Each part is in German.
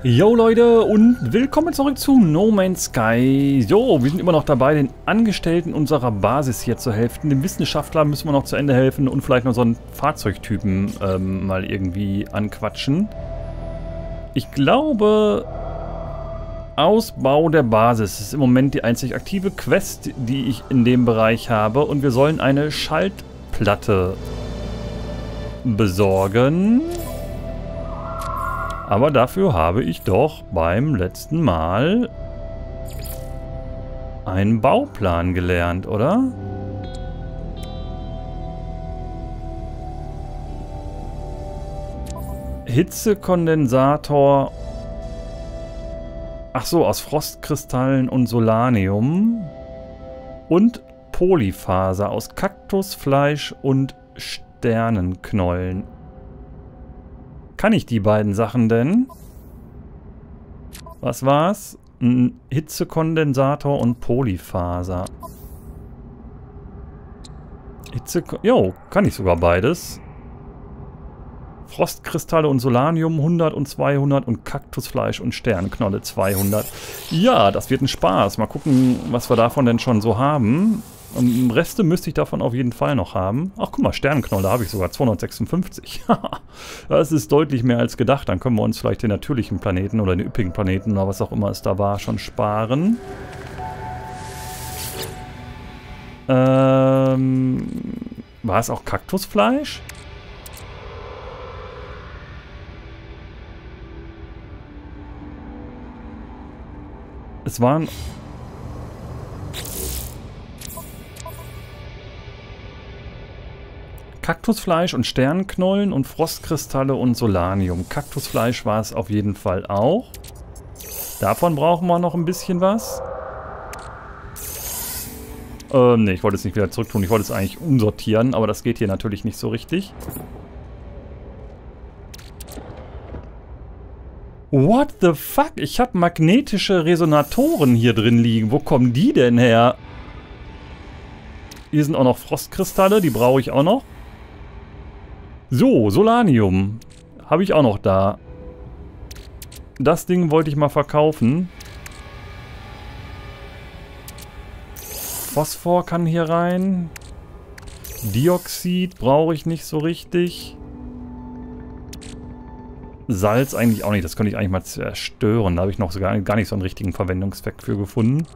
Yo Leute und willkommen zurück zu No Man's Sky. Jo, wir sind immer noch dabei, den Angestellten unserer Basis hier zu helfen. Dem Wissenschaftler müssen wir noch zu Ende helfen und vielleicht noch so einen Fahrzeugtypen mal irgendwie anquatschen. Ich glaube, Ausbau der Basis ist im Moment die einzig aktive Quest, die ich in dem Bereich habe. Und wir sollen eine Schaltplatte besorgen. Aber dafür habe ich doch beim letzten Mal einen Bauplan gelernt, oder? Hitzekondensator. Ach so, aus Frostkristallen und Solanium. Und Polyfaser aus Kaktusfleisch und Sternenknollen. Kann ich die beiden Sachen denn? Was war's? Ein Hitzekondensator und Polyfaser. Jo, kann ich sogar beides. Frostkristalle und Solanium 100 und 200 und Kaktusfleisch und Sternknolle 200. Ja, das wird ein Spaß. Mal gucken, was wir davon denn schon so haben. Und Reste müsste ich davon auf jeden Fall noch haben. Ach, guck mal, Sternknolle habe ich sogar 256. Das ist deutlich mehr als gedacht. Dann können wir uns vielleicht den natürlichen Planeten oder den üppigen Planeten oder was auch immer es da war, schon sparen. War es auch Kaktusfleisch? Es waren... Kaktusfleisch und Sternknollen und Frostkristalle und Solanium. Kaktusfleisch war es auf jeden Fall auch. Davon brauchen wir noch ein bisschen was. Ne, ich wollte es nicht wieder zurück tun. Ich wollte es eigentlich umsortieren, aber das geht hier natürlich nicht so richtig. What the fuck? Ich habe magnetische Resonatoren hier drin liegen. Wo kommen die denn her? Hier sind auch noch Frostkristalle, die brauche ich auch noch. So, Solanium. Habe ich auch noch da. Das Ding wollte ich mal verkaufen. Phosphor kann hier rein. Dioxid brauche ich nicht so richtig. Salz eigentlich auch nicht. Das könnte ich eigentlich mal zerstören. Da habe ich noch sogar gar nicht so einen richtigen Verwendungszweck für gefunden.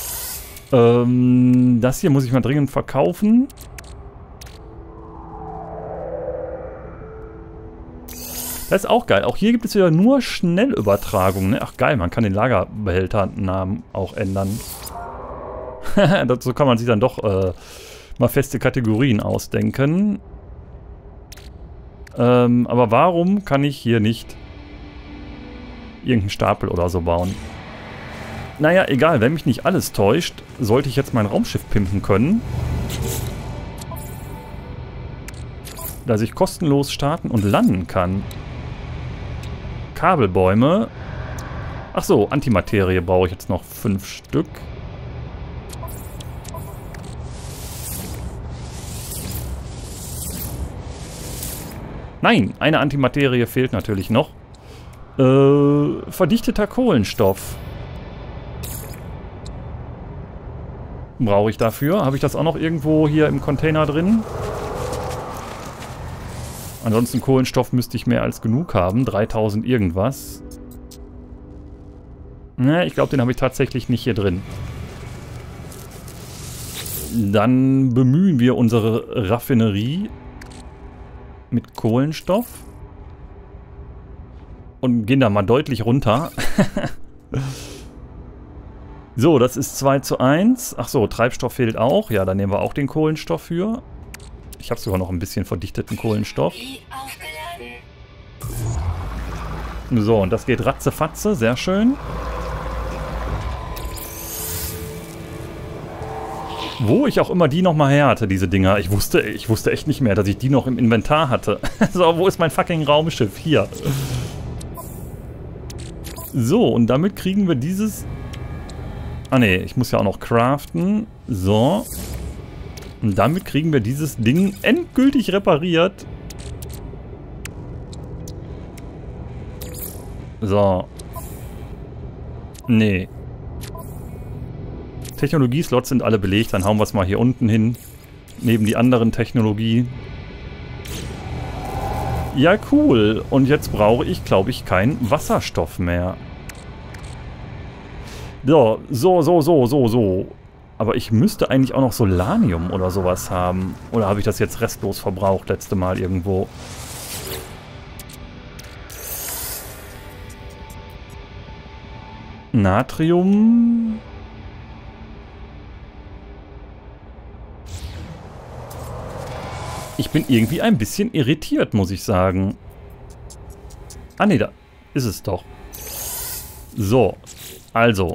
Das hier muss ich mal dringend verkaufen. Das ist auch geil. Auch hier gibt es wieder nur Schnellübertragung. Ne? Ach geil, man kann den Lagerbehälternamen auch ändern. Dazu kann man sich dann doch mal feste Kategorien ausdenken. Aber warum kann ich hier nicht irgendeinen Stapel oder so bauen? Naja, egal, wenn mich nicht alles täuscht, sollte ich jetzt mein Raumschiff pimpen können. Dass ich kostenlos starten und landen kann. Kabelbäume. Ach so, Antimaterie brauche ich jetzt noch 5 Stück. Nein, eine Antimaterie fehlt natürlich noch. Verdichteter Kohlenstoff. Brauche ich dafür? Habe ich das auch noch irgendwo hier im Container drin? Ansonsten Kohlenstoff müsste ich mehr als genug haben. 3000 irgendwas. Ne, ich glaube, den habe ich tatsächlich nicht hier drin. Dann bemühen wir unsere Raffinerie mit Kohlenstoff. Und gehen da mal deutlich runter. So, das ist 2:1. Ach so, Treibstoff fehlt auch. Ja, dann nehmen wir auch den Kohlenstoff für. Ich habe sogar noch ein bisschen verdichteten Kohlenstoff. So, und das geht ratzefatze. Sehr schön. Wo ich auch immer die nochmal her hatte, diese Dinger. Ich wusste echt nicht mehr, dass ich die noch im Inventar hatte. So, wo ist mein fucking Raumschiff? Hier. So, und damit kriegen wir dieses... Ah ne, ich muss ja auch noch craften. So. Und damit kriegen wir dieses Ding endgültig repariert. So. Nee. Technologieslots sind alle belegt, dann hauen wir es mal hier unten hin. Neben die anderen Technologie. Ja, cool. Und jetzt brauche ich, glaube ich, keinen Wasserstoff mehr. So. Aber ich müsste eigentlich auch noch Solanium oder sowas haben. Oder habe ich das jetzt restlos verbraucht, letzte Mal irgendwo? Natrium. Ich bin irgendwie ein bisschen irritiert, muss ich sagen. Ah ne, da ist es doch. So, also.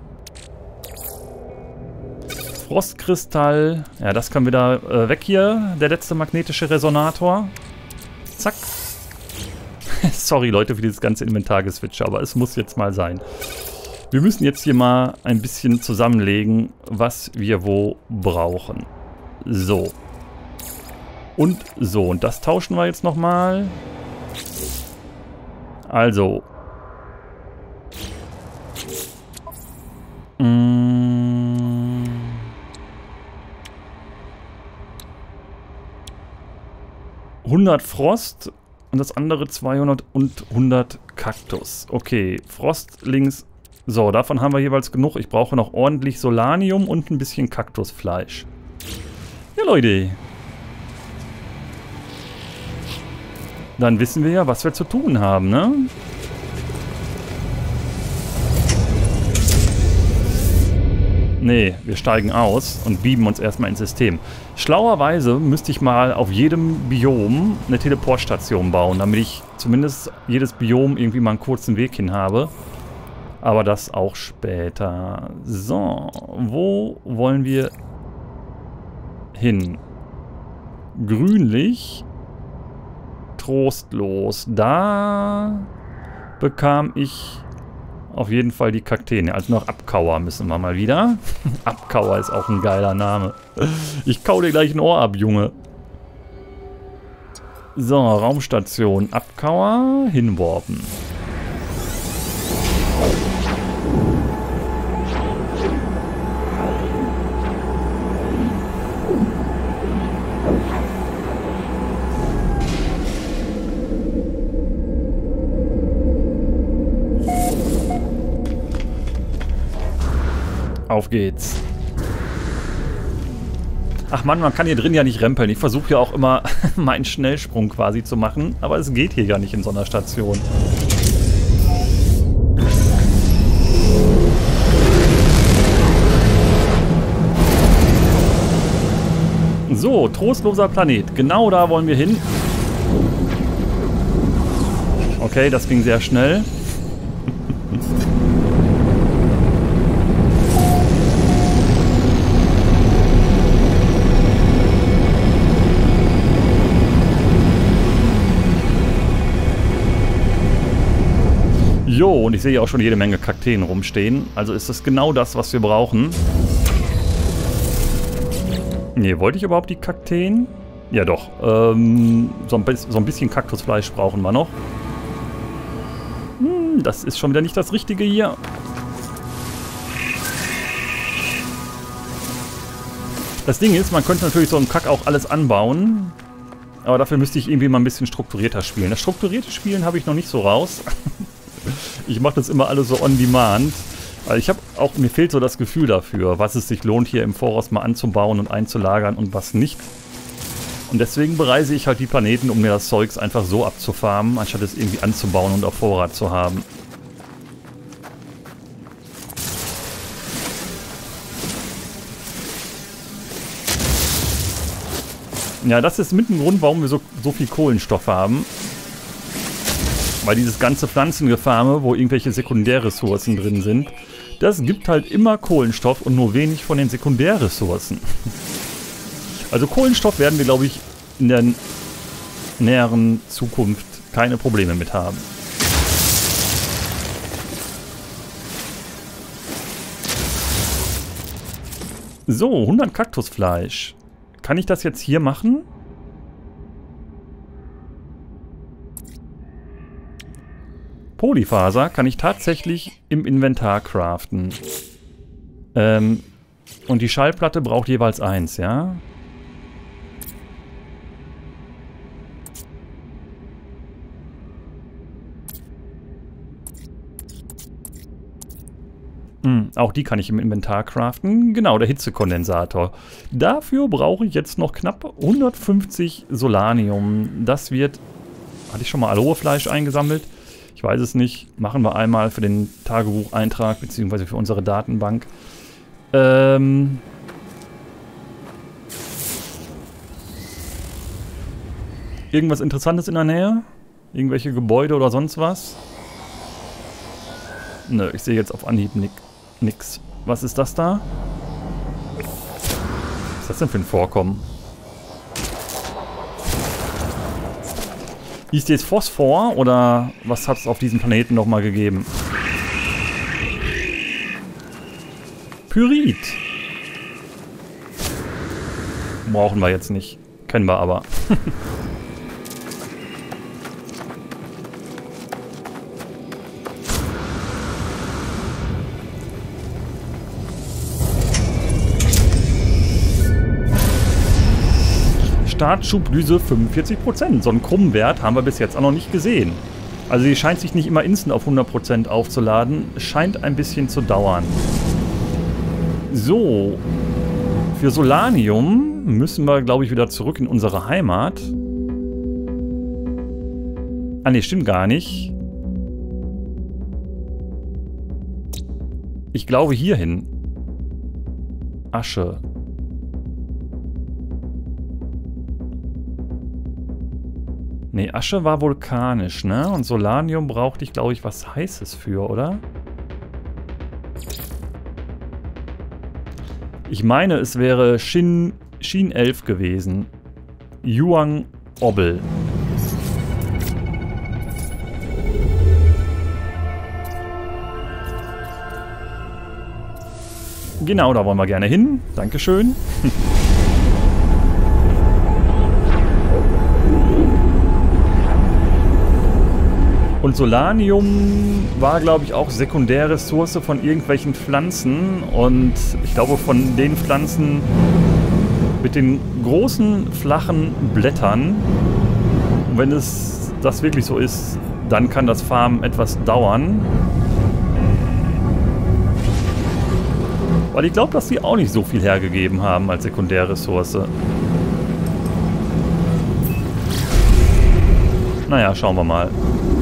Frostkristall. Ja, das kann wieder weg hier. Der letzte magnetische Resonator. Zack. Sorry, Leute, für dieses ganze Inventargeswitche, aber es muss jetzt mal sein. Wir müssen jetzt hier mal ein bisschen zusammenlegen, was wir wo brauchen. So. Und so. Und das tauschen wir jetzt nochmal. Also. 100 Frost und das andere 200 und 100 Kaktus. Okay, Frost links. So, davon haben wir jeweils genug. Ich brauche noch ordentlich Solanium und ein bisschen Kaktusfleisch. Ja, Leute. Dann wissen wir ja, was wir zu tun haben, ne? Nee, wir steigen aus und beamen uns erstmal ins System. Schlauerweise müsste ich mal auf jedem Biom eine Teleportstation bauen, damit ich zumindest jedes Biom irgendwie mal einen kurzen Weg hin habe. Aber das auch später. So, wo wollen wir hin? Grünlich. Trostlos. Da bekam ich auf jeden Fall die Kakteen. Also noch Abkauer müssen wir mal wieder. Abkauer ist auch ein geiler Name. Ich kau dir gleich ein Ohr ab, Junge. So, Raumstation. Abkauer. Hinworpen. Auf geht's. Ach Mann, man kann hier drin ja nicht rempeln. Ich versuche ja auch immer meinen Schnellsprung quasi zu machen, aber es geht hier ja nicht in so einer Station. So, trostloser Planet. Genau da wollen wir hin. Okay, das ging sehr schnell. Jo, und ich sehe ja auch schon jede Menge Kakteen rumstehen. Also ist das genau das, was wir brauchen. Ne, wollte ich überhaupt die Kakteen? Ja doch. So ein bisschen Kaktusfleisch brauchen wir noch. Das ist schon wieder nicht das Richtige hier. Das Ding ist, man könnte natürlich so einen Kack auch alles anbauen. Aber dafür müsste ich irgendwie mal ein bisschen strukturierter spielen. Das strukturierte Spielen habe ich noch nicht so raus. Ich mache das immer alles so on demand. Weil ich habe auch, mir fehlt so das Gefühl dafür, was es sich lohnt, hier im Voraus mal anzubauen und einzulagern und was nicht. Und deswegen bereise ich halt die Planeten, um mir das Zeugs einfach so abzufarmen, anstatt es irgendwie anzubauen und auf Vorrat zu haben. Ja, das ist mit ein Grund, warum wir so viel Kohlenstoff haben. Weil dieses ganze Pflanzengefarme, wo irgendwelche Sekundärressourcen drin sind, das gibt halt immer Kohlenstoff und nur wenig von den Sekundärressourcen. Also Kohlenstoff werden wir, glaube ich, in der näheren Zukunft keine Probleme mit haben. So, 100 Kaktusfleisch. Kann ich das jetzt hier machen? Polyfaser kann ich tatsächlich im Inventar craften. Und die Schallplatte braucht jeweils 1, ja? Auch die kann ich im Inventar craften. Genau, der Hitzekondensator. Dafür brauche ich jetzt noch knapp 150 Solanium. Das wird... Hatte ich schon mal Aloe-Fleisch eingesammelt? Ich weiß es nicht. Machen wir einmal für den Tagebucheintrag, beziehungsweise für unsere Datenbank. Irgendwas Interessantes in der Nähe? Irgendwelche Gebäude oder sonst was? Nö, ich sehe jetzt auf Anhieb nix. Was ist das da? Was ist das denn für ein Vorkommen? Ist jetzt Phosphor oder was hat es auf diesem Planeten nochmal gegeben? Pyrit. Brauchen wir jetzt nicht. Kennen wir aber. Startschubdüse 45%. So einen krummen Wert haben wir bis jetzt auch noch nicht gesehen. Also sie scheint sich nicht immer instant auf 100% aufzuladen. Scheint ein bisschen zu dauern. So. Für Solanium müssen wir, glaube ich, wieder zurück in unsere Heimat. Ah ne, stimmt gar nicht. Ich glaube hierhin. Asche. Ne, Asche war vulkanisch, ne? Und Solanium brauchte ich, glaube ich, was Heißes für, oder? Ich meine, es wäre Shin 11 gewesen. Yuang Obel. Genau, da wollen wir gerne hin. Dankeschön. Und Solanium war, glaube ich, auch Sekundärressource von irgendwelchen Pflanzen. Und ich glaube, von den Pflanzen mit den großen, flachen Blättern. Und wenn es das wirklich so ist, dann kann das Farmen etwas dauern. Weil ich glaube, dass die auch nicht so viel hergegeben haben als Sekundärressource. Naja, schauen wir mal.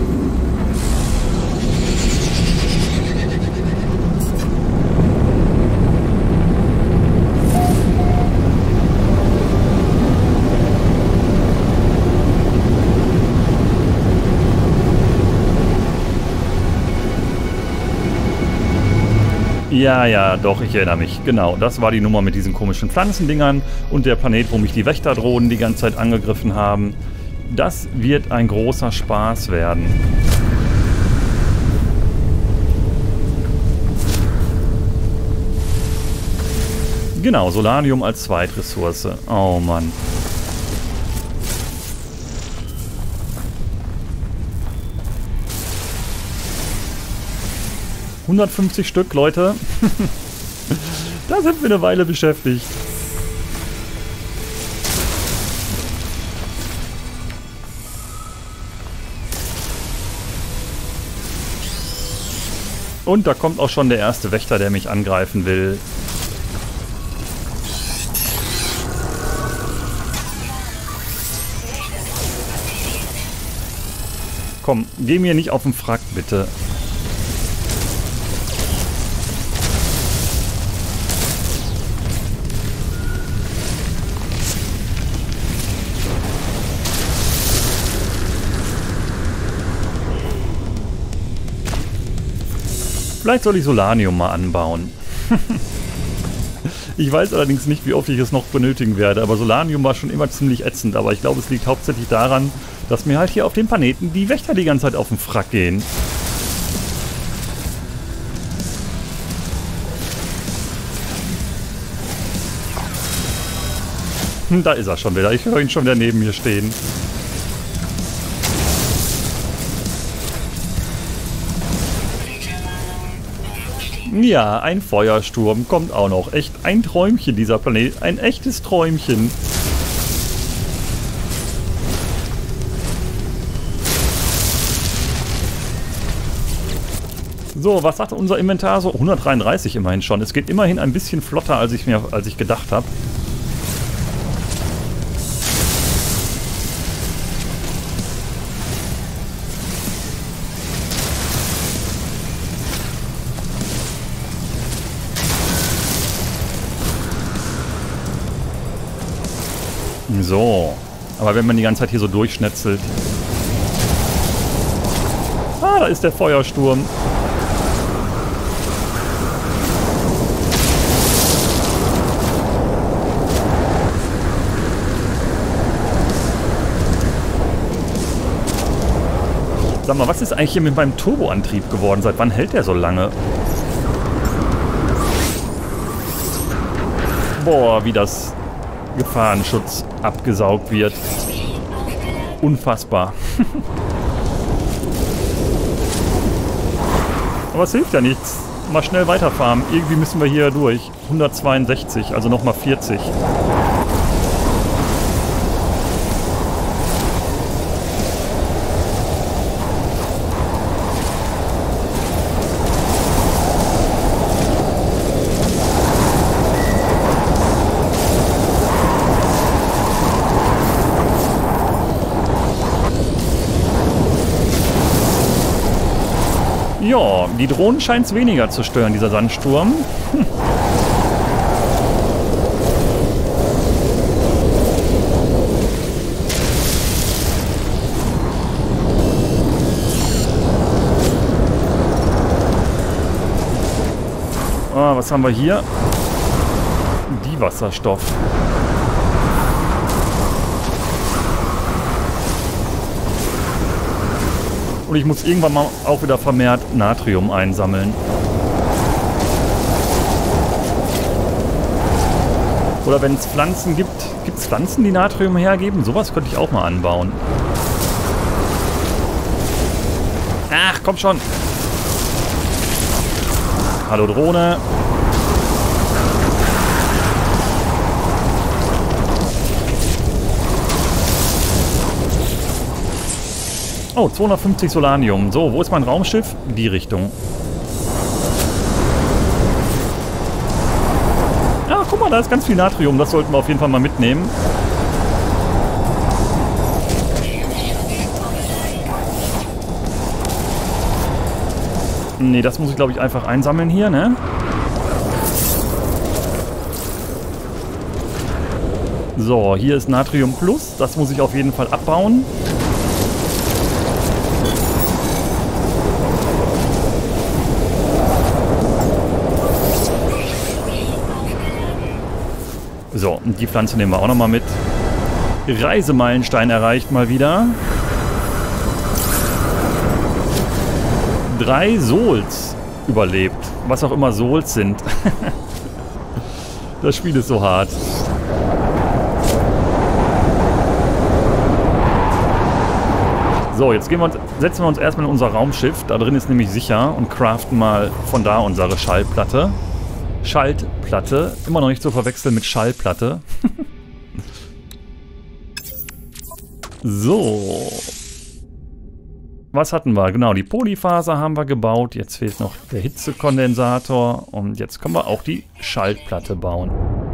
Ja, doch, ich erinnere mich. Genau, das war die Nummer mit diesen komischen Pflanzendingern und der Planet, wo mich die Wächterdrohnen die ganze Zeit angegriffen haben. Das wird ein großer Spaß werden. Genau, Solanium als Zweitressource. Oh Mann. ...150 Stück, Leute. Da sind wir eine Weile beschäftigt. Und da kommt auch schon der erste Wächter, der mich angreifen will. Komm, geh mir nicht auf den Frack, bitte. Vielleicht soll ich Solanium mal anbauen. Ich weiß allerdings nicht, wie oft ich es noch benötigen werde, aber Solanium war schon immer ziemlich ätzend. Aber ich glaube, es liegt hauptsächlich daran, dass mir halt hier auf dem Planeten die Wächter die ganze Zeit auf den Frack gehen. Da ist er schon wieder. Ich höre ihn schon wieder neben mir stehen. Ja, ein Feuersturm kommt auch noch. Echt ein Träumchen, dieser Planet. Ein echtes Träumchen. So, was sagt unser Inventar so? 133 immerhin schon. Es geht immerhin ein bisschen flotter, als ich gedacht habe. So, aber wenn man die ganze Zeit hier so durchschnetzelt. Ah, da ist der Feuersturm. Sag mal, was ist eigentlich hier mit meinem Turboantrieb geworden? Seit wann hält der so lange? Boah, wie das Gefahrenschutz abgesaugt wird. Unfassbar. Aber es hilft ja nichts. Mal schnell weiterfahren. Irgendwie müssen wir hier durch. 162, also nochmal 40. Ja, die Drohnen scheint es weniger zu stören, dieser Sandsturm. Ah, was haben wir hier? Die Wasserstoff. Und ich muss irgendwann mal auch wieder vermehrt Natrium einsammeln. Oder wenn es Pflanzen gibt. Gibt es Pflanzen, die Natrium hergeben? Sowas könnte ich auch mal anbauen. Ach, komm schon. Hallo Drohne. Oh, 250 Solanium. So, wo ist mein Raumschiff? Die Richtung. Ja, guck mal, da ist ganz viel Natrium. Das sollten wir auf jeden Fall mal mitnehmen. Nee, das muss ich, glaube ich, einfach einsammeln hier, ne? So, hier ist Natrium Plus. Das muss ich auf jeden Fall abbauen. So, und die Pflanze nehmen wir auch nochmal mit. Reisemeilenstein erreicht mal wieder. 3 Souls überlebt. Was auch immer Souls sind. Das Spiel ist so hart. So, jetzt setzen wir uns erstmal in unser Raumschiff. Da drin ist nämlich sicher und craften mal von da unsere Schallplatte. Schaltplatte. Immer noch nicht zu verwechseln mit Schallplatte. So. Was hatten wir? Genau, die Polyfaser haben wir gebaut. Jetzt fehlt noch der Hitzekondensator. Und jetzt können wir auch die Schaltplatte bauen.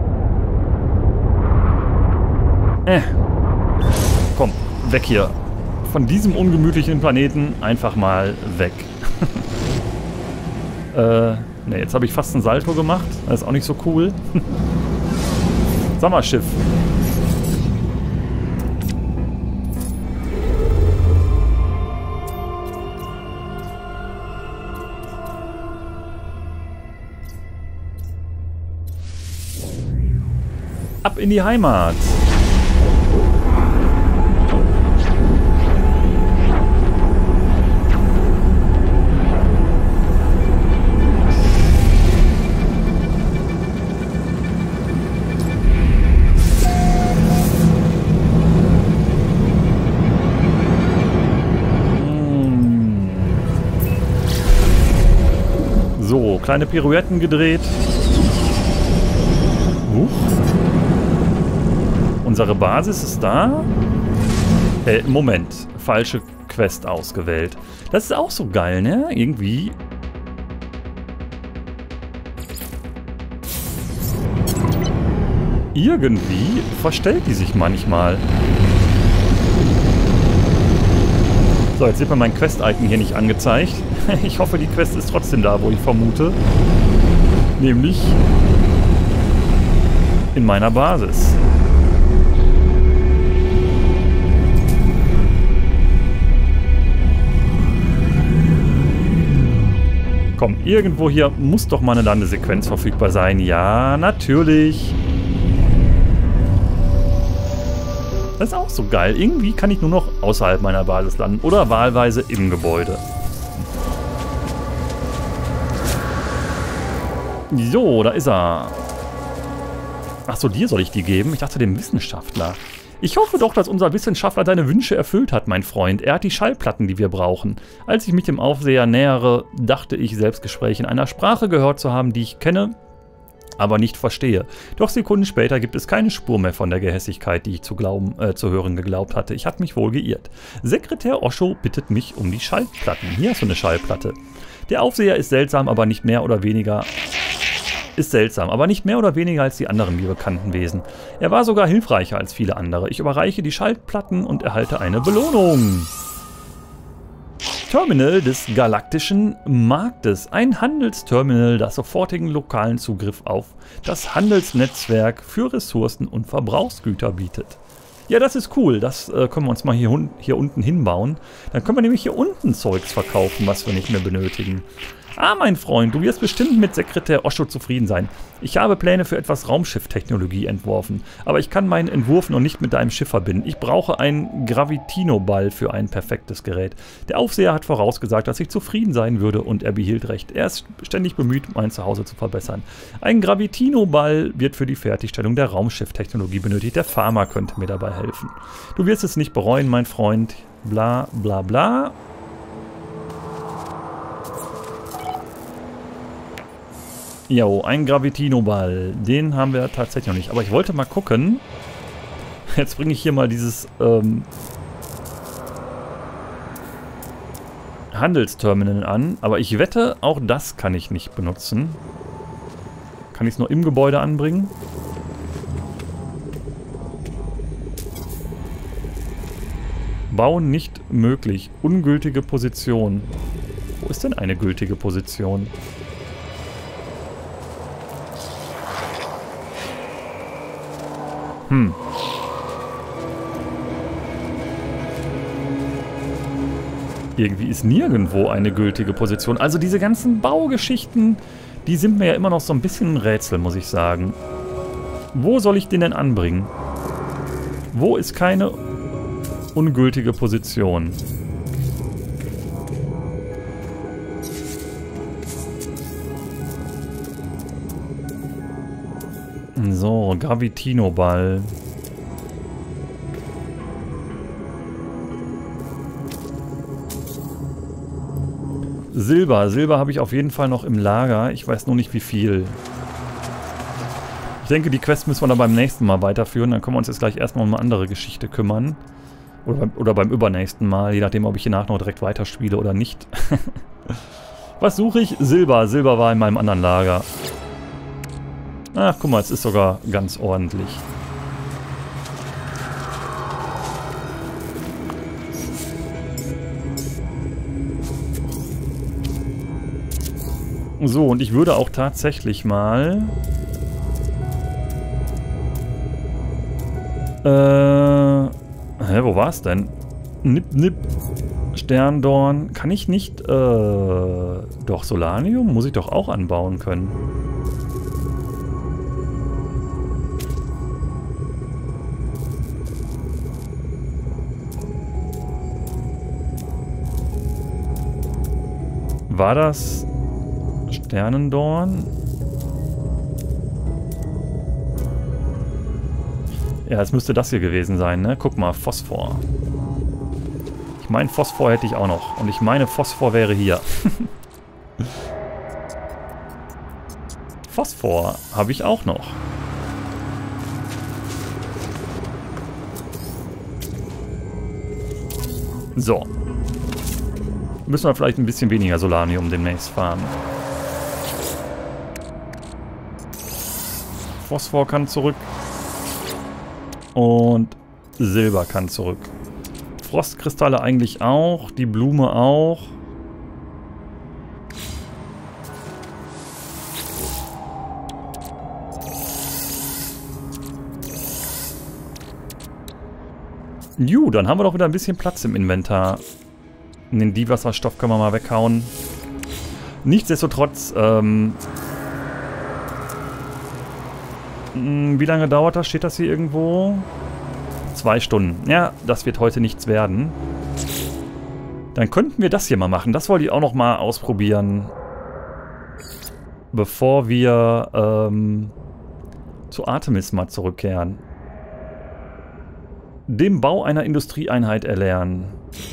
Komm, weg hier. Von diesem ungemütlichen Planeten einfach mal weg. Ne, jetzt habe ich fast einen Salto gemacht. Das ist auch nicht so cool. Sag mal, Schiff. Ab in die Heimat. So, kleine Pirouetten gedreht. Unsere Basis ist da. Moment. Falsche Quest ausgewählt. Das ist auch so geil, ne? Irgendwie. Irgendwie verstellt die sich manchmal. So, jetzt sieht man mein Quest-Icon hier nicht angezeigt. Ich hoffe, die Quest ist trotzdem da, wo ich vermute. Nämlich in meiner Basis. Komm, irgendwo hier muss doch mal eine Landesequenz verfügbar sein. Ja, natürlich. Das ist auch so geil. Irgendwie kann ich nur noch außerhalb meiner Basis landen. Oder wahlweise im Gebäude. So, da ist er. Achso, dir soll ich die geben? Ich dachte dem Wissenschaftler. Ich hoffe doch, dass unser Wissenschaftler deine Wünsche erfüllt hat, mein Freund. Er hat die Schallplatten, die wir brauchen. Als ich mich dem Aufseher nähere, dachte ich, Selbstgespräche in einer Sprache gehört zu haben, die ich kenne, aber nicht verstehe. Doch Sekunden später gibt es keine Spur mehr von der Gehässigkeit, die ich zu hören geglaubt hatte. Ich habe mich wohl geirrt. Sekretär Osho bittet mich um die Schallplatten. Hier hast du eine Schallplatte. Der Aufseher ist seltsam, aber nicht mehr oder weniger... als die anderen mir bekannten Wesen. Er war sogar hilfreicher als viele andere. Ich überreiche die Schallplatten und erhalte eine Belohnung. Terminal des Galaktischen Marktes. Ein Handelsterminal, das sofortigen lokalen Zugriff auf das Handelsnetzwerk für Ressourcen und Verbrauchsgüter bietet. Ja, das ist cool. Das können wir uns mal hier unten hinbauen. Dann können wir nämlich hier unten Zeugs verkaufen, was wir nicht mehr benötigen. Ah, mein Freund, du wirst bestimmt mit Sekretär Osho zufrieden sein. Ich habe Pläne für etwas Raumschifftechnologie entworfen, aber ich kann meinen Entwurf noch nicht mit deinem Schiff verbinden. Ich brauche einen Gravitino-Ball für ein perfektes Gerät. Der Aufseher hat vorausgesagt, dass ich zufrieden sein würde und er behielt recht. Er ist ständig bemüht, mein Zuhause zu verbessern. Ein Gravitino-Ball wird für die Fertigstellung der Raumschifftechnologie benötigt. Der Farmer könnte mir dabei helfen. Du wirst es nicht bereuen, mein Freund. Bla bla bla. Jo, ein Gravitino-Ball. Den haben wir tatsächlich noch nicht. Aber ich wollte mal gucken. Jetzt bringe ich hier mal dieses Handelsterminal an. Aber ich wette, auch das kann ich nicht benutzen. Kann ich es nur im Gebäude anbringen? Bauen nicht möglich. Ungültige Position. Wo ist denn eine gültige Position? Irgendwie ist nirgendwo eine gültige Position. Also diese ganzen Baugeschichten, die sind mir ja immer noch so ein bisschen ein Rätsel, muss ich sagen. Wo soll ich den denn anbringen? Wo ist keine ungültige Position? So, Gravitino-Ball. Silber. Silber habe ich auf jeden Fall noch im Lager. Ich weiß nur nicht wie viel. Ich denke, die Quest müssen wir dann beim nächsten Mal weiterführen. Dann können wir uns jetzt gleich erstmal um eine andere Geschichte kümmern. Oder beim übernächsten Mal. Je nachdem, ob ich hier nach noch direkt weiterspiele oder nicht. Was suche ich? Silber. Silber war in meinem anderen Lager. Ach, guck mal, es ist sogar ganz ordentlich. So, und ich würde auch tatsächlich mal... wo war's denn? Nip, Nip, Sterndorn. Kann ich nicht... doch, Solanium muss ich doch auch anbauen können. War das Sternendorn? Ja, es müsste das hier gewesen sein, ne? Guck mal, Phosphor. Ich meine, Phosphor hätte ich auch noch. Und ich meine, Phosphor wäre hier. Phosphor habe ich auch noch. So. Müssen wir vielleicht ein bisschen weniger Solanium demnächst fahren. Phosphor kann zurück. Und Silber kann zurück. Frostkristalle eigentlich auch. Die Blume auch. Dann haben wir doch wieder ein bisschen Platz im Inventar. Den Diewasserstoff können wir mal weghauen. Nichtsdestotrotz, wie lange dauert das? Steht das hier irgendwo? 2 Stunden. Ja, das wird heute nichts werden. Dann könnten wir das hier mal machen. Das wollte ich auch noch mal ausprobieren. Bevor wir zu Artemis mal zurückkehren. Dem Bau einer Industrieeinheit erlernen.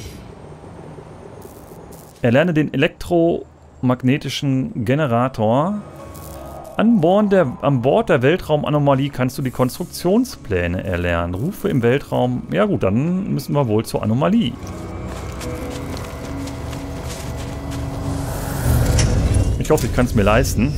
Erlerne den elektromagnetischen Generator. An Bord der Weltraumanomalie kannst du die Konstruktionspläne erlernen. Rufe im Weltraum. Ja gut, dann müssen wir wohl zur Anomalie. Ich hoffe, ich kann es mir leisten.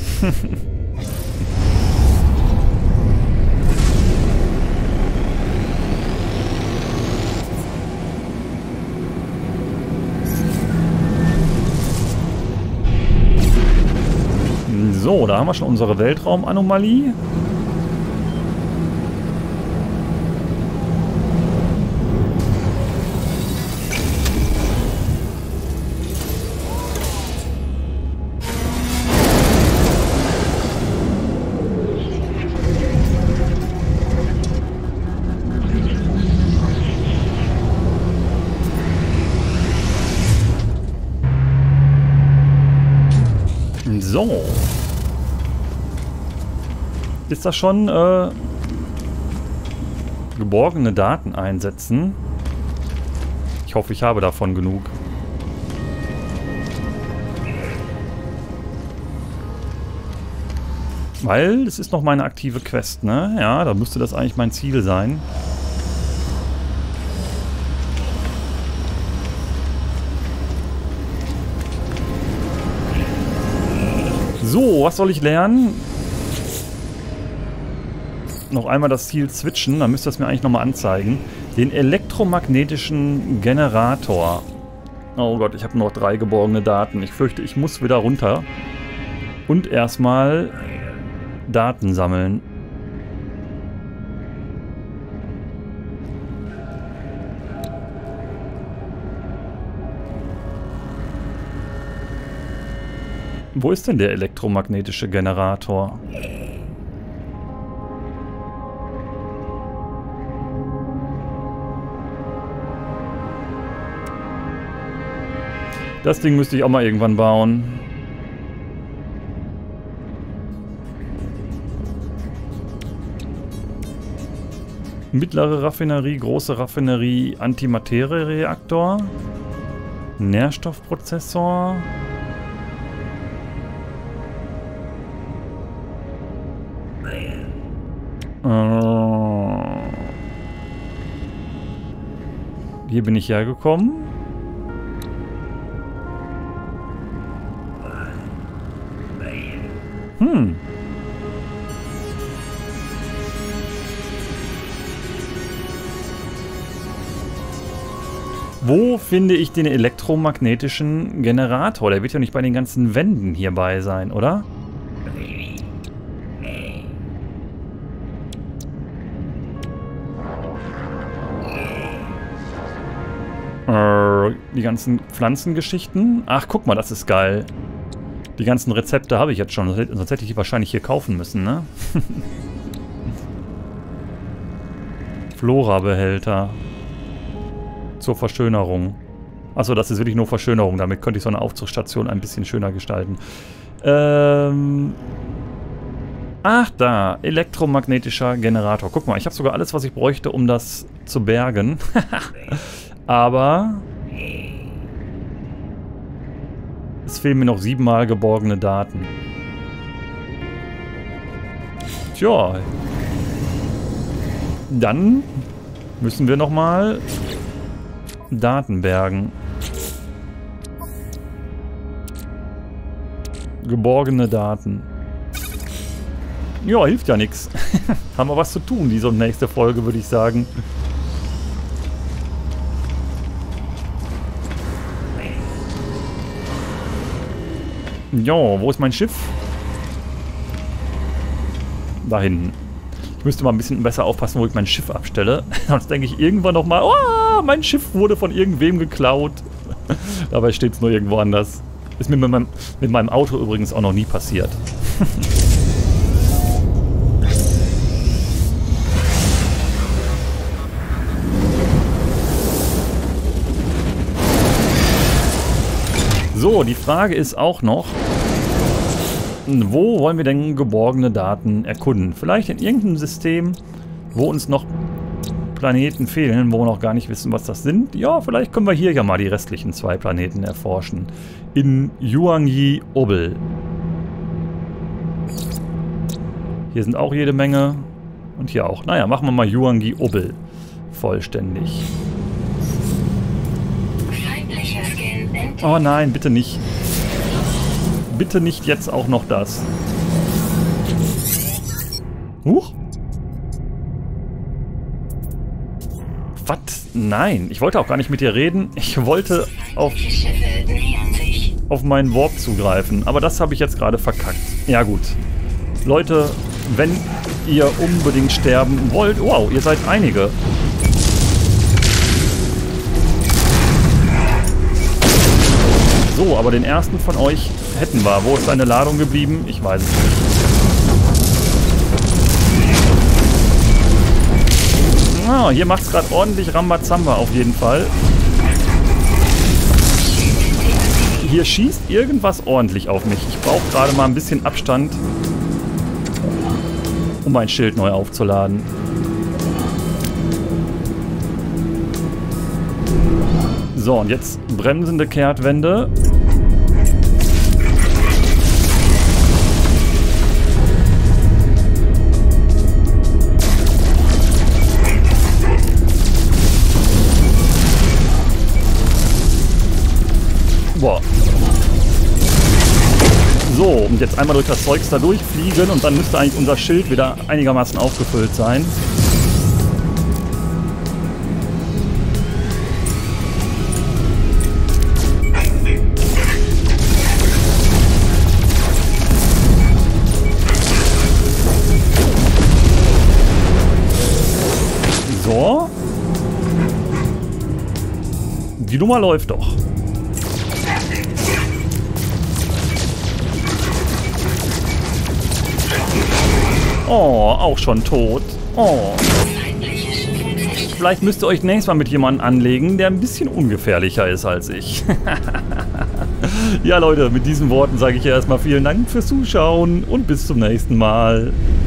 So, da haben wir schon unsere Weltraumanomalie. So. Ist das schon geborgene Daten einsetzen? Ich hoffe, ich habe davon genug. Weil es ist noch meine aktive Quest, ne? Ja, da müsste das eigentlich mein Ziel sein. So, was soll ich lernen? Noch einmal das Ziel switchen, dann müsste das mir eigentlich nochmal anzeigen. Den elektromagnetischen Generator. Oh Gott, ich habe noch 3 geborgene Daten. Ich fürchte, ich muss wieder runter. Und erstmal Daten sammeln. Wo ist denn der elektromagnetische Generator? Das Ding müsste ich auch mal irgendwann bauen. Mittlere Raffinerie, große Raffinerie, Antimateriereaktor, Nährstoffprozessor. Hier bin ich hergekommen. Wo finde ich den elektromagnetischen Generator? Der wird ja nicht bei den ganzen Wänden hierbei sein, oder? Die ganzen Pflanzengeschichten. Ach, guck mal, das ist geil. Die ganzen Rezepte habe ich jetzt schon. Sonst hätte ich die wahrscheinlich hier kaufen müssen, ne? Flora-Behälter. Zur Verschönerung. Achso, das ist wirklich nur Verschönerung. Damit könnte ich so eine Aufzugsstation ein bisschen schöner gestalten. Ach, da. Elektromagnetischer Generator. Guck mal, ich habe sogar alles, was ich bräuchte, um das zu bergen. Aber es fehlen mir noch 7 mal geborgene Daten. Tja. Dann müssen wir nochmal Daten bergen. Geborgene Daten. Ja, hilft ja nichts. Haben wir was zu tun, diese und nächste Folge, würde ich sagen. Ja, wo ist mein Schiff? Da hinten. Ich müsste mal ein bisschen besser aufpassen, wo ich mein Schiff abstelle. Sonst denke ich irgendwann nochmal, oh, mein Schiff wurde von irgendwem geklaut. Dabei steht es nur irgendwo anders. Ist mir mit meinem Auto übrigens auch noch nie passiert. So, die Frage ist auch noch, wo wollen wir denn geborgene Daten erkunden? Vielleicht in irgendeinem System, wo uns noch Planeten fehlen, wo wir noch gar nicht wissen, was das sind. Ja, vielleicht können wir hier ja mal die restlichen 2 Planeten erforschen. In Yuangyi Obel. Hier sind auch jede Menge. Und hier auch. Naja, machen wir mal Yuangyi Obel vollständig. Oh nein, bitte nicht. Bitte nicht jetzt auch noch das. Huch. Was? Nein, ich wollte auch gar nicht mit dir reden. Ich wollte auf meinen Warp zugreifen. Aber das habe ich jetzt gerade verkackt. Ja gut. Leute, wenn ihr unbedingt sterben wollt... Wow, ihr seid einige. So, aber den ersten von euch hätten wir. Wo ist seine Ladung geblieben? Ich weiß es nicht. Ah, hier macht es gerade ordentlich Rambazamba auf jeden Fall. Hier schießt irgendwas ordentlich auf mich. Ich brauche gerade mal ein bisschen Abstand, um mein Schild neu aufzuladen. So, und jetzt bremsende Kehrtwende. Boah. So, und jetzt einmal durch das Zeugs da durchfliegen und dann müsste eigentlich unser Schild wieder einigermaßen aufgefüllt sein. So. Die Nummer läuft doch. Oh, auch schon tot. Oh. Vielleicht müsst ihr euch nächstes Mal mit jemandem anlegen, der ein bisschen ungefährlicher ist als ich. Ja Leute, mit diesen Worten sage ich erstmal vielen Dank fürs Zuschauen und bis zum nächsten Mal.